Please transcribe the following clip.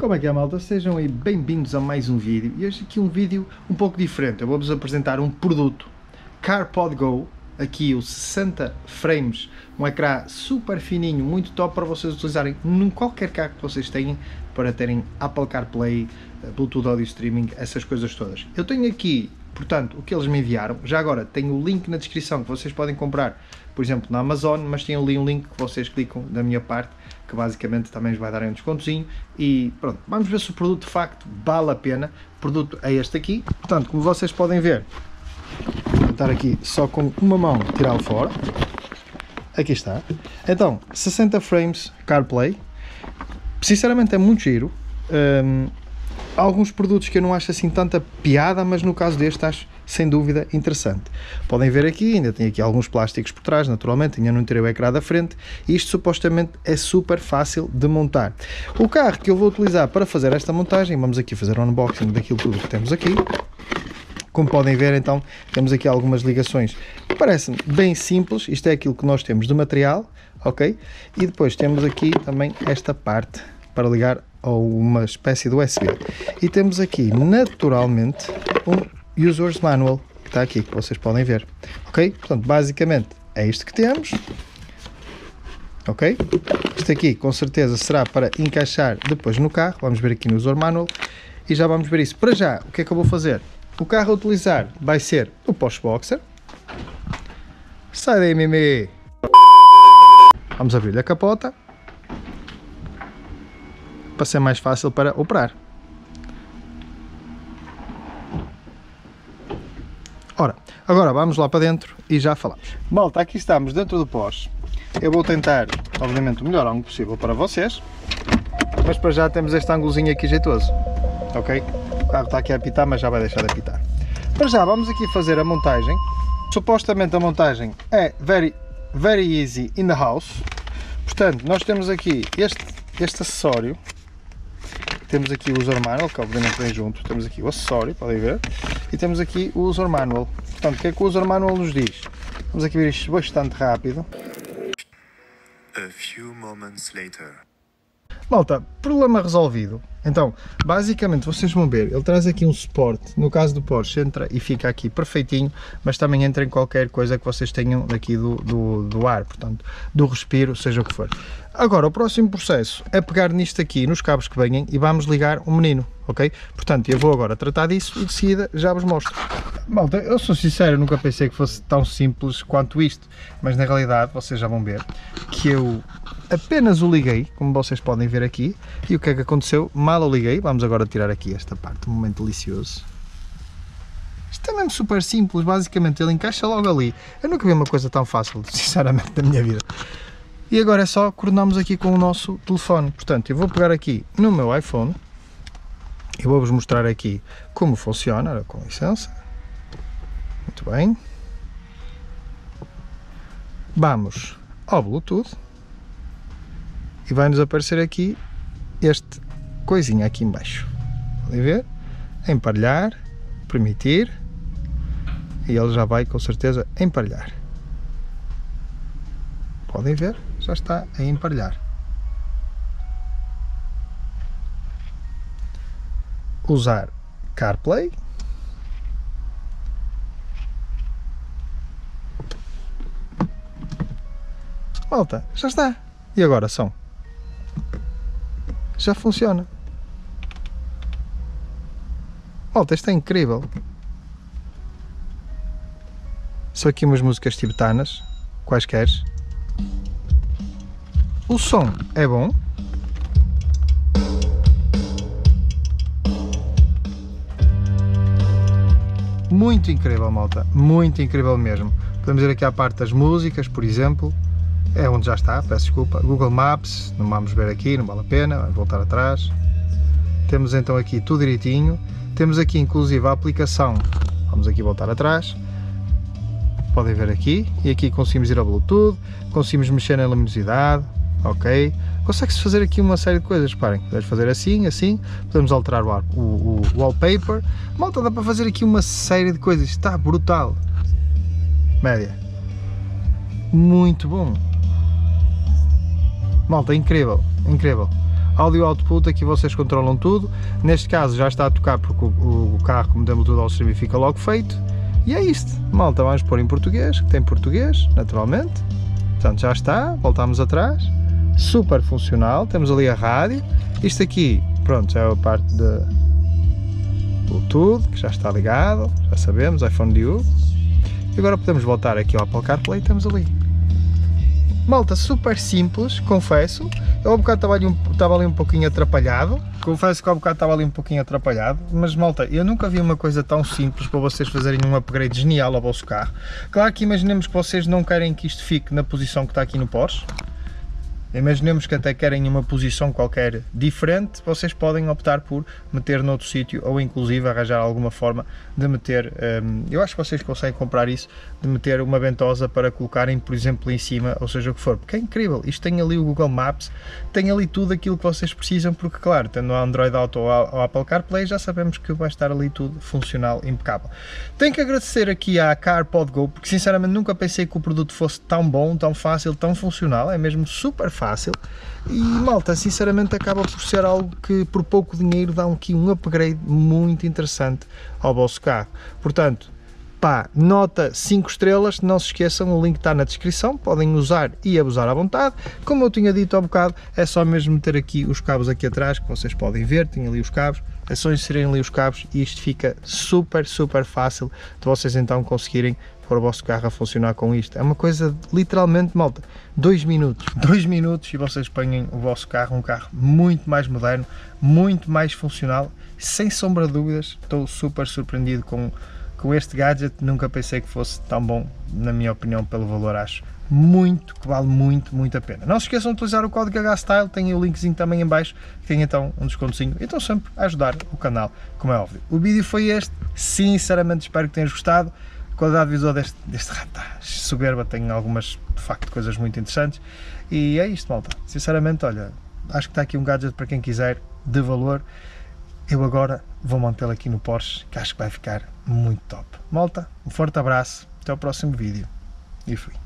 Como é que é, malta? Sejam aí bem-vindos a mais um vídeo. E hoje aqui um vídeo um pouco diferente. Eu vou-vos apresentar um produto CarPod Go. Aqui o 60 frames, um ecrã super fininho, muito top para vocês utilizarem num qualquer carro que vocês tenham, para terem Apple CarPlay, Bluetooth Audio Streaming, essas coisas todas. Eu tenho aqui, portanto, o que eles me enviaram. Já agora tenho o link na descrição que vocês podem comprar, por exemplo, na Amazon, mas tem ali um link que vocês clicam da minha parte, que basicamente também vos vai dar um descontozinho. E pronto, vamos ver se o produto de facto vale a pena. O produto é este aqui. Portanto, como vocês podem ver, vou estar aqui só com uma mão tirá-lo fora. Aqui está. Então, 60 frames CarPlay. Sinceramente é muito giro. Há alguns produtos que eu não acho assim tanta piada, mas no caso deste acho sem dúvida interessante. Podem ver aqui, ainda tem aqui alguns plásticos por trás, naturalmente, ainda não tirei o ecrã da frente. Isto supostamente é super fácil de montar. O carro que eu vou utilizar para fazer esta montagem, vamos aqui fazer um unboxing daquilo tudo que temos aqui. Como podem ver, então, temos aqui algumas ligações que parecem bem simples. Isto é aquilo que nós temos de material, ok? E depois temos aqui também esta parte para ligar a uma espécie de USB. E temos aqui, naturalmente, um User's Manual, que está aqui, que vocês podem ver, ok? Portanto, basicamente, é isto que temos, ok? Isto aqui, com certeza, será para encaixar depois no carro. Vamos ver aqui no User Manual e já vamos ver isso. Para já, o que é que eu vou fazer? O carro a utilizar vai ser o Porsche Boxer. Sai daí, Mimi! Vamos abrir a capota para ser mais fácil para operar. Ora, agora vamos lá para dentro e já falamos. Malta, aqui estamos dentro do Porsche. Eu vou tentar, obviamente, o melhor ângulo possível para vocês, mas para já temos este ângulozinho aqui jeitoso, ok? O carro está aqui a apitar, mas já vai deixar de apitar. Para já vamos aqui fazer a montagem. Supostamente a montagem é very easy in the house. Portanto, nós temos aqui este acessório. Temos aqui o User Manual, que obviamente vem junto. Temos aqui o acessório, podem ver. E temos aqui o User Manual. Portanto, o que é que o User Manual nos diz? Vamos aqui ver isto bastante rápido. A few moments later. Malta, problema resolvido. Então, basicamente, vocês vão ver, ele traz aqui um suporte. No caso do Porsche, entra e fica aqui perfeitinho, mas também entra em qualquer coisa que vocês tenham daqui do ar, portanto, do respiro, seja o que for. Agora, o próximo processo é pegar nisto aqui, nos cabos que venham, e vamos ligar o menino, ok? Portanto, eu vou agora tratar disso e de seguida já vos mostro. Malta, eu sou sincero, eu nunca pensei que fosse tão simples quanto isto, mas na realidade, vocês já vão ver que eu apenas o liguei, como vocês podem ver aqui, e o que é que aconteceu? Mal o liguei, vamos agora tirar aqui esta parte, um momento delicioso. Isto é mesmo super simples, basicamente ele encaixa logo ali. Eu nunca vi uma coisa tão fácil, sinceramente, na minha vida. E agora é só coordenarmos aqui com o nosso telefone. Portanto, eu vou pegar aqui no meu iPhone e vou-vos mostrar aqui como funciona. Ora, com licença. Muito bem. Vamos ao Bluetooth e vai-nos aparecer aqui este coisinha aqui em baixo. Podem ver? Emparelhar, permitir, e ele já vai com certeza emparelhar. Podem ver? Já está a emparelhar. Usar CarPlay. Malta, já está. E agora som? Já funciona. Malta, isto é incrível. São aqui umas músicas tibetanas, quaisquer. O som é bom. Muito incrível, malta. Muito incrível mesmo. Podemos ir aqui à parte das músicas, por exemplo. É onde já está, peço desculpa. Google Maps, não vamos ver aqui, não vale a pena. Vamos voltar atrás. Temos então aqui tudo direitinho. Temos aqui inclusive a aplicação. Vamos aqui voltar atrás. Podem ver aqui. E aqui conseguimos ir ao Bluetooth. Conseguimos mexer na luminosidade. Ok, consegue-se fazer aqui uma série de coisas, reparem, podemos fazer assim, assim, podemos alterar o wallpaper, malta, dá para fazer aqui uma série de coisas, está brutal, média, muito bom, malta, incrível, incrível. Audio output, aqui vocês controlam tudo. Neste caso já está a tocar porque o carro, como tem Bluetooth ao streaming, fica logo feito. E é isto, malta, vamos pôr em português, que tem português, naturalmente. Portanto, já está, voltamos atrás. Super funcional, temos ali a rádio. Isto aqui, pronto, é a parte de Bluetooth, que já está ligado, já sabemos, iPhone de Hugo. E agora podemos voltar aqui ao Apple CarPlay, temos ali. Malta, super simples, confesso. Eu há bocado estava ali um pouquinho atrapalhado. Confesso que há bocado estava ali um pouquinho atrapalhado. Mas malta, eu nunca vi uma coisa tão simples para vocês fazerem um upgrade genial ao vosso carro. Claro que imaginemos que vocês não querem que isto fique na posição que está aqui no Porsche. Imaginemos que até querem uma posição qualquer diferente, vocês podem optar por meter noutro sítio ou inclusive arranjar alguma forma de meter, eu acho que vocês conseguem comprar isso, de meter uma ventosa para colocarem, por exemplo, em cima, ou seja o que for, porque é incrível, isto tem ali o Google Maps, tem ali tudo aquilo que vocês precisam, porque claro, tendo o Android Auto ou o Apple CarPlay, já sabemos que vai estar ali tudo funcional, impecável. Tenho que agradecer aqui à CarPodGo, porque sinceramente nunca pensei que o produto fosse tão bom, tão fácil, tão funcional, é mesmo super fácil. E malta, sinceramente acaba por ser algo que por pouco dinheiro dá aqui um upgrade muito interessante ao vosso carro. Portanto, pá, nota 5 estrelas, não se esqueçam, o link está na descrição, podem usar e abusar à vontade. Como eu tinha dito há bocado, é só mesmo meter aqui os cabos aqui atrás, que vocês podem ver, tem ali os cabos, é só inserirem ali os cabos e isto fica super fácil de vocês então conseguirem pôr o vosso carro a funcionar com isto. É uma coisa, literalmente, malta, 2 minutos e vocês ponham o vosso carro, um carro muito mais moderno, muito mais funcional, sem sombra de dúvidas. Estou super surpreendido com este gadget, nunca pensei que fosse tão bom, na minha opinião, pelo valor, acho que vale muito a pena. Não se esqueçam de utilizar o código HSTYLE, tem o linkzinho também em baixo, que tem então um descontozinho, então sempre a ajudar o canal, como é óbvio. O vídeo foi este, sinceramente espero que tenhas gostado. A qualidade visual deste rato soberba, tem algumas, de facto, coisas muito interessantes. E é isto, malta. Sinceramente, olha, acho que está aqui um gadget para quem quiser, de valor. Eu agora vou mantê-lo aqui no Porsche, que acho que vai ficar muito top. Malta, um forte abraço, até ao próximo vídeo. E fui.